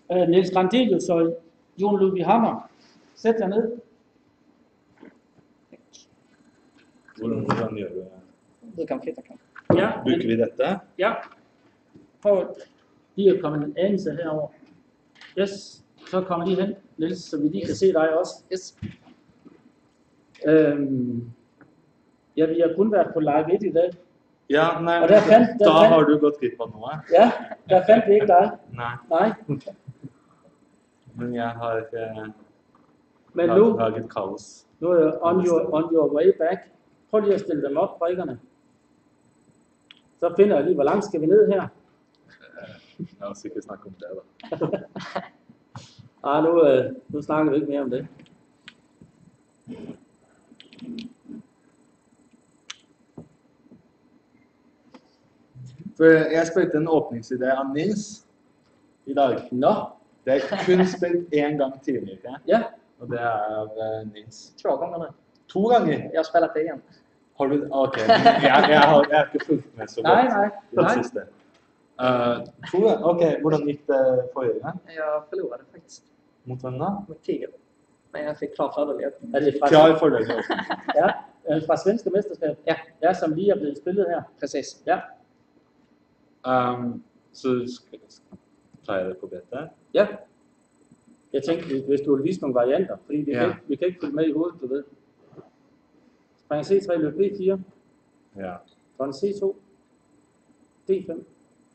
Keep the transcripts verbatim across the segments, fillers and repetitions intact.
Uh, Nils Grandelius og Jon Ludvig Hammer. Sæt jer ned. Hvordan, hvordan gjør du Du kan flytte kan. Ja, Bruker vi dette? ja. Prøv lige at komme en anelse herover. Yes, så kommer lige hen, Niels, så vi lige kan se dig også. Yes. Øhm, ja, vi har kun været på live et i dag. Ja, nei, Og der fandt, der da fandt, har du gått glipp av noe. ja, der fandt vi ikke dig. Nei, Nej, men jeg har ikke men lag- nu, laget kaos. nu er jeg on your, on your way back. Prøv lige at stille dem op, brikkerne. Så finder jeg lige, hvor langt skal vi ned her. La oss ikke snakke om det da. Ah, nu, øh, nu snakker vi ikke mere om det. For jeg spilte en åpningsidé av Nils i dag. Nå, Det er kun spilt én gang tidligere, ja, og det er av eh, Nils. Två gånger nu. To ganger? Jag har spelat det igen. Har du? Ok, men jeg, jeg, har, jeg har ikke fulgt med så godt. nej, nej, Den nej. siste. Eh, to ganger? Ok, hvordan gikk det forrige gang? Jag förlorade faktiskt Mot hvem da? mot Tiger. Men jag fick klar fördel. Er det fra, Klar fordel. ja, er det fra svenske mesterskab? Ja. Ja, som lige er blevet spillet her. Precis. Ja, Um, så skal, tar jeg det på bete? ja. Jeg tænkte, hvis du ville vise nogle varianter, fordi vi, Ja. kan, ikke, vi kan ikke følge med i hovedet, du ved. Spring C tre, løb B fire, Ja. dronning C to, D fem.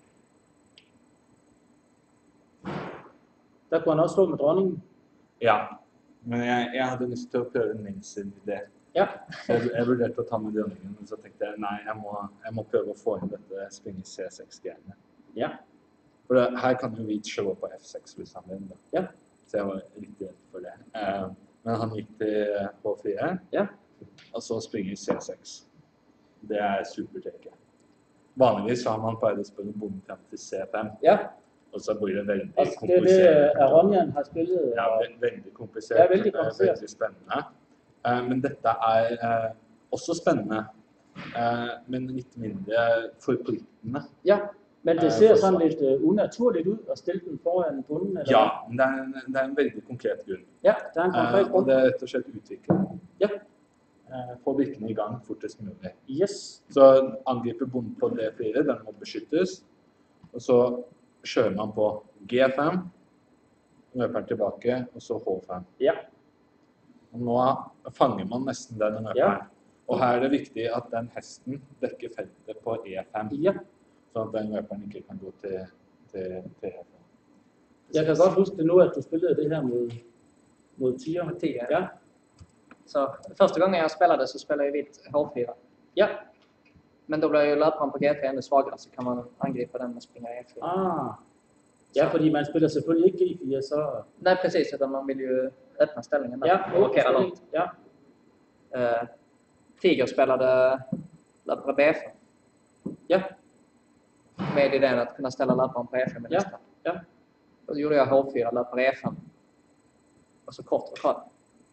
Der kunne han også slå med dronningen. Ja, men jeg, jeg hadde lyst til å prøve Nils sin idé. Ja, Jeg, jeg vurderte å ta med dronningen, men så tenkte jeg nei, jeg må, jeg må prøve å få inn dette springe C seks-greiene. ja, For det, her kan jo hvit slå på F seks hvis han vil. Da. ja, Så jeg var litt redd for det. Eh, men han gikk til H fire, ja. og så springer C seks. Det er supertrekke. Vanligvis har man pleid å spille bonden frem til C fem, ja. og så blir det veldig Altså, det er det, komplisert. Aronjan har spillet. Ja, og- ve- veldig komplisert. Ja, veldig eh, komplisert. Veldig spennende. Eh, men dette er eh, også spennende, eh, men litt mindre forpliktende. Ja, men det Øh, ser for sådan så. lidt uh, unaturligt ud at stille den foran bunden. Eller Ja, hvad? men det er, en, det er en veldig konkret grunn. Ja, der er en konkret Eh, og grund. det er rett og slett utvikling. Ja, Eh, få brikkene i gang fortest mulig. yes. Så angriper bonden på D fire, den må beskyttes. Og så kjører man på G fem, løper den tilbake, og så H fem. Ja, Og nå fanger man nesten den løperen. Ja. Og her er det viktig at den hesten dekker feltet på E fem, ja. sånn at den løperen ikke kan gå til, til, til H fem. Jeg kan godt huske det nu, at du spillede det her mod, mod Tiger. Mot Tiger. Ja, Så första gången jag spelade så spelade jag vitt H fyra. ja. Men då blir ju löparen på G tre ännu svagare så kan man angripa den och springa E fyra. Ah. Ja, fordi man spiller selvfølgelig ikke G fire, så... Nej precis, utan man vill ju öppna ställningen där Ja, och blockera okay, långt. ja. Uh, Tiger spelade löpare B fem. Ja, Med idén att kunna ställa löparen på E fem med ja, nästa. ja. Då gjorde jag H fyra, löpare E fem. Och så kort och kvar.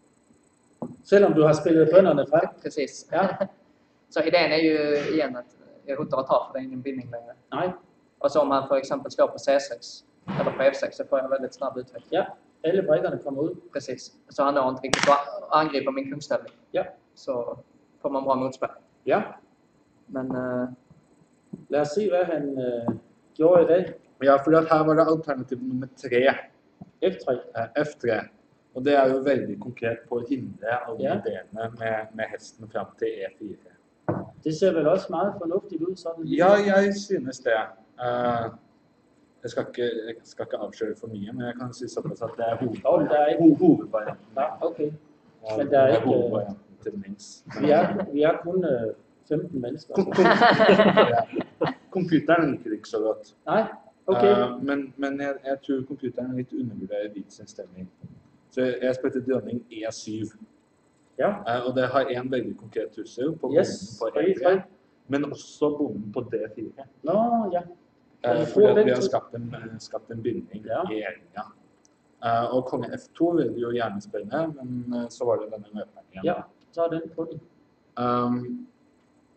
Selvom du har spillet bønderne frem. Precis. Ja. Så idén är ju igen att jag hotar att ta för det är ingen bindning längre. Nej, Och så om man för exempel slår på C sex eller på F sex så får jag väldigt snabb utveckling. ja. Alle brikkerne kommer ud. Precis. Så han når inte riktigt att angripa min kungställning. Ja, Så får man bra motspel. ja. Men uh, Lad os se, hvad han øh, gjorde i dag. Ja, for at her var det alternativ nummer tre, F tre. eh, F tre. Og det er jo veldig konkret på å hindre alle Ja. ideene med, med hesten frem til E fire. Det ser vel også meget fornuftigt ud, sådan. Ja, jeg synes det. Eh, jeg, skal ikke, jeg skal ikke avsløre for mye, men jeg kan si såpass at det er hoved, Jo, men der er ikke... ho- hovedvarianten. Ja, okay. Og men der er det ikke- hovedvarianten til Nils. Vi er, vi er kun øh, femten mennesker. Kom- kom- ja. Computeren liker det ikke så godt. Nej, okay. Eh, men men jeg, jeg tror computeren litt undervurderer hvit sin stemning. Så jeg, jeg spilte dronning E syv. Ja, Eh, og det har en veldig konkret trussel på yes. bonden på Og E E tre. tre, men også bonden på D fire. Nå, ja. Eh, du fordi får at den vi har til- skapt en, eh, skapt en binding Ja. i egen. Eh, og konge F to ville jo gjerne spille, men eh, så var det denne løperen igjen. Ja, så er den på den. Um,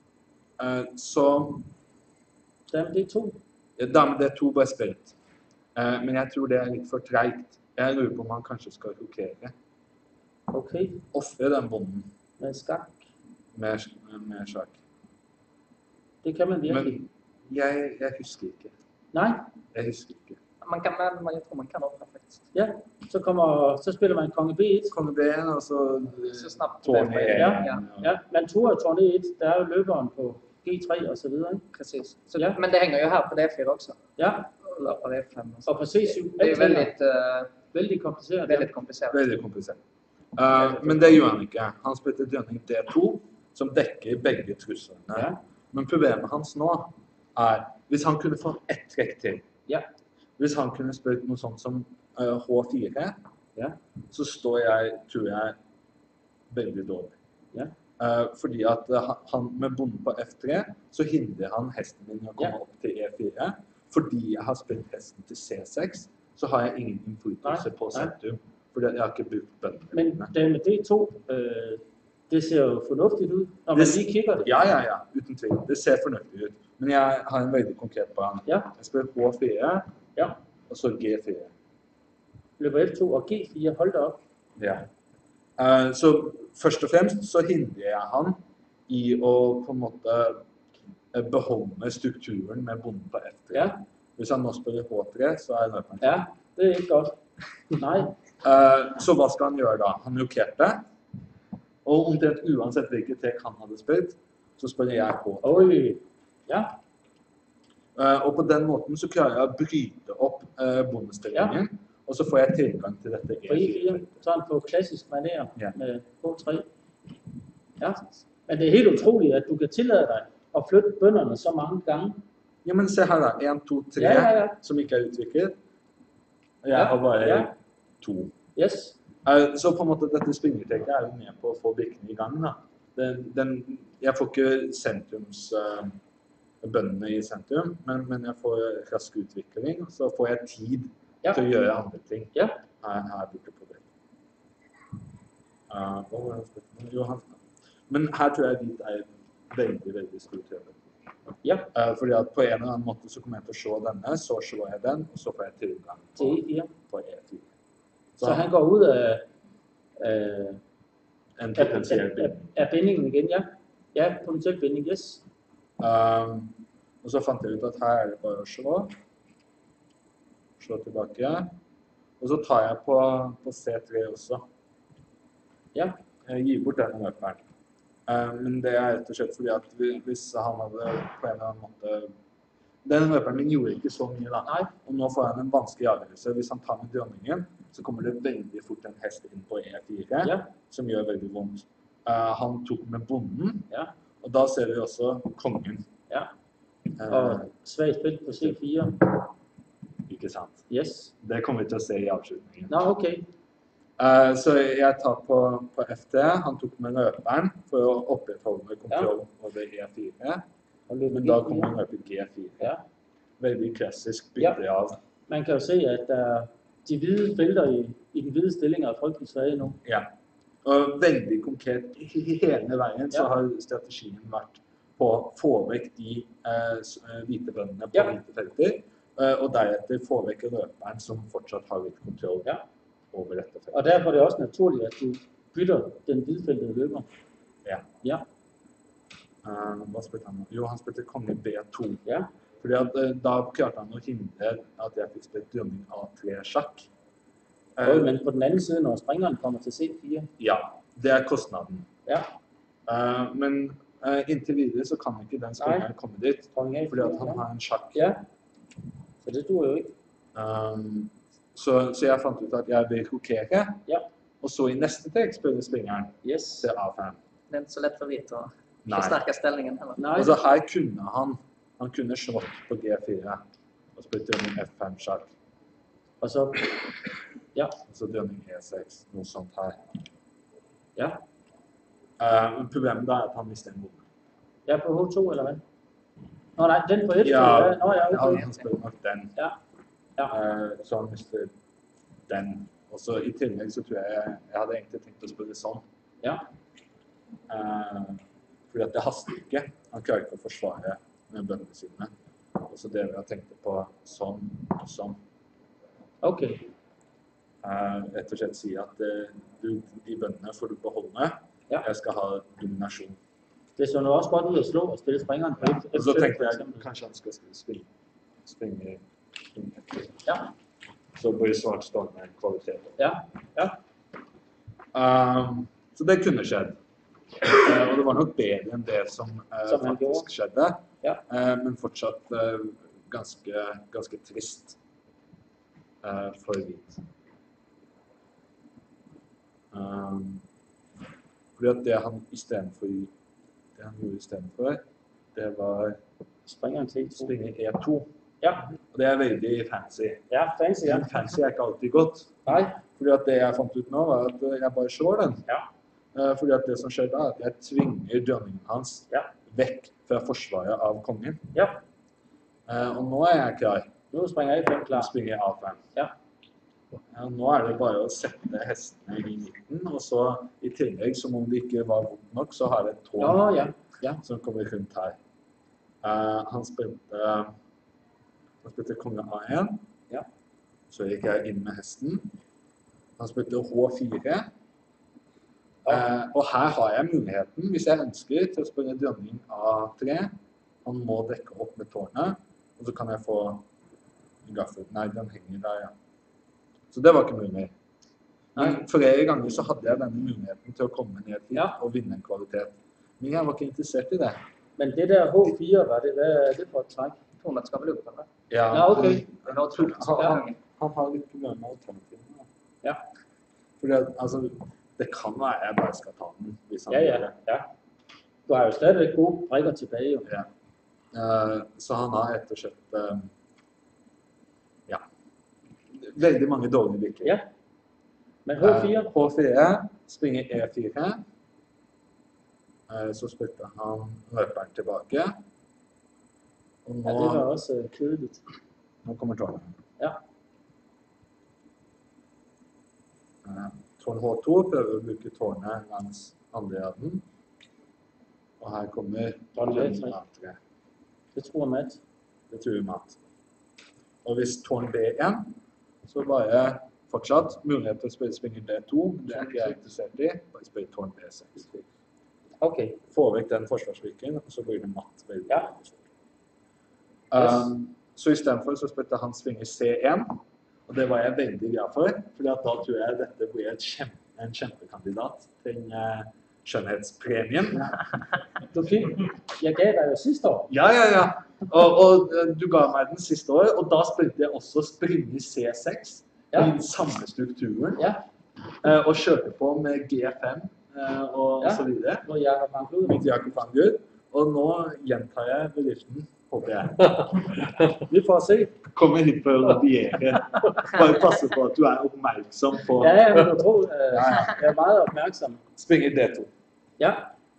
eh, så Dame D to. ja, dame D to ble spilt. Uh, men jeg tror det er litt for tregt. Jeg lurer på om han kanskje skal rokere. Ok. Offre den bonden. Med skak. Med, med sjakk. Det kan man virkelig. Men jeg, jeg husker ikke. Nej. Jeg husker ikke. Man kan, man, jeg tror man kan offre faktisk. Ja, så, kommer, så spiller man konge B et. Konge B et, og så Så snabbt. tårn E. Ja, ja. Man turer tårn E et. Der er jo løberen på G tre og så videre. Ikke? Precis. Så, Ja. Men det hänger ju här på D fyra också. Ja, Eller på D fem. og på C syv. Det är väldigt, uh, Veldig kompliceret. väldigt komplicerat. Veldig komplisert. Uh, men det gjør han ikke. Han spilte dronning D to, som dekker begge truslene. Ja. Men problemet hans nå er, hvis han kunne få ett trekk til, Ja. hvis han kunne spilt noe sånt som uh, H fire, Ja. så står jeg, tror jeg, veldig dårlig. Ja. Uh, fordi at uh, han med bonden på F tre, så hindrer han hesten min å komme Ja. opp til E fire. Fordi jeg har spilt hesten til C seks, så har jeg ingen innflytelse Nei. på Nei. sentrum. Fordi jeg har ikke brukt bøndene. Men det med D to, øh, det ser jo fornuftigt ud, når man Det- lige kigger det. Ja, ja, ja, uten tvil. Det ser fornuftig ut. Men jeg har en veldig konkret plan. Ja. Jeg spiller H fire, Ja. og så G fire. Løber F to og G fire, hold da op. Ja. Uh, så først og fremst så hindrer jeg han i å på en måte eh, beholde strukturen med bonden på F tre. Ja. Hvis han nå spiller H tre, så er løperen. Ja, det er ikke godt. Nej. Uh, så hva skal han gjøre da? Han rokerte. Og omtrent uansett hvilket trekk han hadde spilt, så spiller jeg H tre. Oj. Ja. Uh, og på den måten så klarer jeg å bryte opp uh, bondestillingen, og så får jeg tilgang til dette På E E fire, fire. sådan på klassisk manér Ja. med H tre. Ja. Men det er helt utroligt, at du kan tillade dig at flytte bønderne så mange gange. Ja, men se her da. en, to, tre, Ja, ja, ja. som ikke er utviklet. Og jeg Ja, har bare ja. to. Yes. Uh, så på en måte dette springertrekket er jo med på å få brikkene i gang da. Den, den, jeg får ikke sentrums... Uh, bøndene i sentrum, men, men jeg får rask utvikling, og så får jeg tid Ja. til å gjøre andre ting. Ja. Her, her er det på det. Uh, hva var det spørsmålet? Jo, han- men her tror jeg hvit er veldig, veldig stor trøbbel. Ja. Uh, fordi at på en eller annen måte så kommer jeg til å se denne, så ser jeg den, og så får jeg tilgang Til på, E fire. på E fire. Så han går ud af, af, En af, potensiell af, binding. af bindingen igen, ja. Ja, potentiel binding, yes. Um, og så fant jeg ut at her er det bare å slå. Slå tilbake. Og så tar jeg på, på C tre også. Ja. Jeg gir bort denne løperen. Um, men det er rett og slett fordi at vi- hvis han hadde på en eller annen måte... Denne løperen min gjorde ikke så mye da. Nej. Og nå får han en vanskelig avgjørelse. Hvis han tar med dronningen, så kommer det veldig fort en hest inn på E fire, Ja. som gjør veldig vondt. Uh, han tok med bonden, Ja. og da ser vi også kongen. Ja. Uh, Og svagt spil på C fire. ikke sant? Yes. Det kommer vi til å se i avslutningen. Nå, okay. Uh, så jeg tar på, på F tre. Han tok med løperen for å opprettholde kontroll over E fire. Og løber Men G da fire. kommer han løpe G fire. Ja. Veldig klassisk bytte av. Man kan jo se, at uh, de hvide felter i, i den hvide stilling er frygtelig svage nu. Ja. Og veldig konkret he- hele veien så Ja. har strategien vært på å få vekk de eh, s- eh, hvite bøndene på Ja. hvite felter, eh, og deretter få vekk løperen som fortsatt har litt kontroll Ja. over dette feltet. Og derfor er det også naturligt, at du bytter den hvidfeltede løber. Ja. Ja. Eh, hva spilte han nå? Jo, han spilte konge B to. Ja. Fordi at eh, da klarte han å hindre at jeg fikk spilt dronning A tre sjakk. Eh, Og, men på den anden side, når springeren kommer til C fire. Ja, det er kostnaden. Ja. Eh, men eh, inntil videre så kan ikke den springeren komme dit, Dronning A fordi at fire. han har en sjakk. Ja. Så det duer jo ikke. Um, så, så jeg fant ut at jeg vil rokere, Ja. og så i neste trekk spiller springeren Yes. til A fem. Det är inte så lätt för vitt att Nei. förstärka ställningen heller. Nej. Altså her kunne han, han kunne slått på G fire, og spilt dronning F fem sjakk, Og så, ja. og så dronning E seks, noe sånt her. Ja. Uh, men problemet da er at han mister en bonde. Ja, på H to, eller hvad? Nå, nej, den på F to. Ja, Ja. Nå, ja, ja, okay. han spiller nok den. Ja. Ja. Uh, så han mister den. Og så i tillegg så tror jeg, jeg hadde egentlig tenkt å spille sånn. Ja. Uh, fordi at det haster ikke. Han klarer ikke å forsvare med bøndene sine. Og så det vi har tenkt på sånn og sånn. Ok. Uh, rett og slett si at uh, du, de bøndene får du beholde. Ja. Jeg skal ha dominasjon. Det så nu også godt ud at slå og stille springeren på et. Og så tenkte jeg kanskje han skal springe, springe, springe. Ja. Så blir svart stående med kvalitet. Ja, ja. Um, så det kunne skjedd. Uh, og det var nok bedre enn det som, uh, Som han faktisk gjorde. skjedde. Ja. Uh, men fortsatt uh, ganske, ganske trist uh, for hvit. Um, fordi at det han i stedet for, det han gjorde i stedet for, det var Springeren til E to. springe E to. Ja. Og det er veldig fancy. Ja, fancy, ja. Men fancy er ikke alltid godt. Nej. Fordi at det jeg fant ut nå var at jeg bare slår den. Ja. Uh, fordi at det som skjer da er at jeg tvinger dronningen hans Ja. vekk fra forsvaret av kongen. Ja. Uh, og nå er jeg klar. Nu springer E fem Da klar. springer jeg A fem. Ja. Uh, nå er det bare å sette hestene i midten, og så i tillegg, som om det ikke var vondt nok, så har jeg et tårn Nå, ja. Ja. som kommer rundt her. Uh, han spilte, han spilte konge A en. Ja. Så gikk jeg inn med hesten. Han spilte H fire. Uh, og her har jeg muligheten, hvis jeg ønsker, til å spille dronning A tre. Han må dekke opp med tårnet, og så kan jeg få en gaffel. Nei, den henger der, ja. Så det var ikke mulig. Men flere ganger så hadde jeg denne muligheten til å komme ned hit Ja. og vinne en kvalitet. Men jeg var ikke interessert i det. Men det der H fire, var det, hvad er det for et træk? Tårnet skal vel opp, eller? Ja, Ja, ok. Det har to. Han, han, han har litt problemer med alternativene. Ja. Fordi at, altså, det kan være jeg bare skal ta den, hvis han Ja, gjør ja, det. ja. Du har jo stadigvæk gode brikker tilbage, jo. Ja. Uh, så han har rett og slett, uh, ja, veldig mange dårlige brikker. Ja. Men H fire? Uh, H fire, springer E fire. Uh, så spilte han løperen tilbake. Og nå, Ja, det var også uh, kedeligt. nå kommer tårnet. Ja. Uh, tårn H to prøver å bruke tårnet langs andre raden. Og her kommer Tårn B tre. A tre. Det tror jeg mat. Det tror jeg mat. Og hvis tårn B en, så bare fortsatt mulighet til å spille springer D to. Det er ikke jeg interessert i. Bare spille tårn B seks. Ok. Få vekk den forsvarsbrikken, og så blir det matt. Veldig, Ja. veldig stort. Um, så i stedet for så spilte han svinger C en, og det var jeg veldig glad for, fordi at da tror jeg dette blir et kjempe, en kjempekandidat til uh, skjønnhetspremien. Du fik, jeg gav dig jo sidste år. Ja, ja, ja. Og, og uh, du ga meg den siste år, og da spilte jeg også springer C seks, Ja. i den samme strukturen, Ja. uh, og kjørte på med G fem uh, og, Ja. og så videre. Hvor jeg har banket ud. Mot Jacob Høyer, og nå gjentar jeg bedriften, håper jeg. Vi får se. Kommer hit for å rabiere. Bare passe på at du er oppmerksom på Ja, ja, men du tror, uh, jeg er meget opmærksom. springer D to. Ja,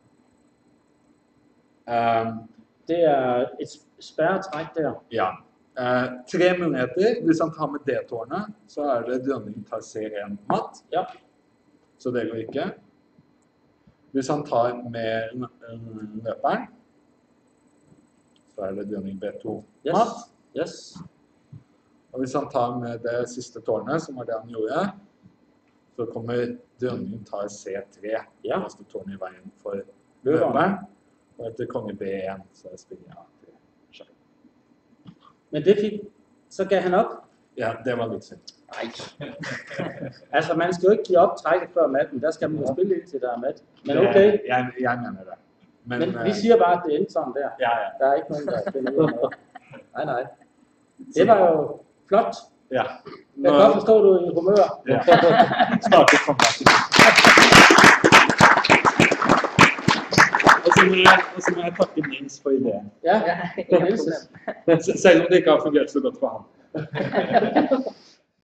Um, det er et spærretræk der. ja. Uh, tre muligheter. Hvis han tar med D-tårnet, så er det dronning tar C en matt. Ja. Så det går ikke. Hvis han tar med uh, løperen, så er det dronning B to Yes. matt. Yes. Og hvis han tar med det siste tårnet, som var det han gjorde, så kommer dronningen tar C tre. Ja. Neste tårnet i veien for Løperen. løperen. Og etter konge B en, så springer jeg A tre. Men det fik, så gav han op. Ja, det var litt synd. Nej. Altså, man skal jo ikke give op trækket før matten. Der skal man jo spille indtil der er mat. Men okay. Det- Jeg, jeg mener det. Men, Men vi eh, siger bare, at det endte sådan der. ja, ja. Der er ikke nogen, der finder ud af noget. Nej, nej. Det var jo flot. Ja. Jeg kan godt forstå, at du er i humør. Ja. Startet fra bakken. Og så må jeg, og så må jeg takke Nils for ideen. Ja, Ja, det er Nielsen. Selv om det ikke har fungert så godt for ham.